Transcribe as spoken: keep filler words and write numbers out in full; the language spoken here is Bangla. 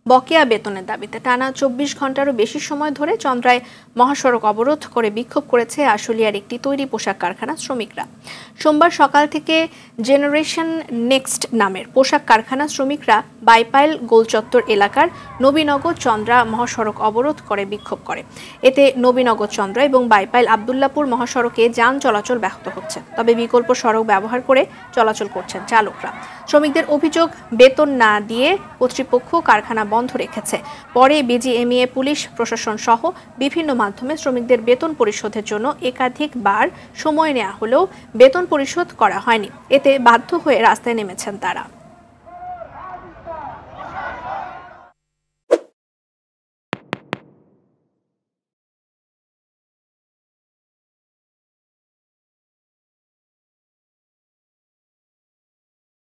বকেয়া বেতনের দাবিতে টানা চব্বিশ ঘন্টারও বেশি সময় ধরে চন্দ্রায় মহাসড়ক অবরোধ করে বিক্ষোভ করেছে আশুলিয়ার একটি তৈরি পোশাক কারখানার শ্রমিকরা। সোমবার সকাল থেকে জেনারেশন নেক্সট নামের পোশাক কারখানার শ্রমিকরা বাইপাইল গোলচত্বর এলাকার নবীনগর চন্দ্রা মহাসড়ক অবরোধ করে বিক্ষোভ করে। এতে নবীনগর চন্দ্রা এবং বাইপাইল আবদুল্লাপুর মহাসড়কে যান চলাচল ব্যাহত হচ্ছে, তবে বিকল্প সড়ক ব্যবহার করে চলাচল করছেন চালকরা। শ্রমিকদের অভিযোগ, বেতন না দিয়ে কর্তৃপক্ষ কারখানা বন্ধ রেখেছে। পরে বিজিএমইএ, পুলিশ প্রশাসন সহ বিভিন্ন মাধ্যমে শ্রমিকদের বেতন পরিশোধের জন্য একাধিকবার সময় নেওয়া হলেও বেতন পরিশোধ করা হয়নি। এতে বাধ্য হয়ে রাস্তায় নেমেছেন তারা।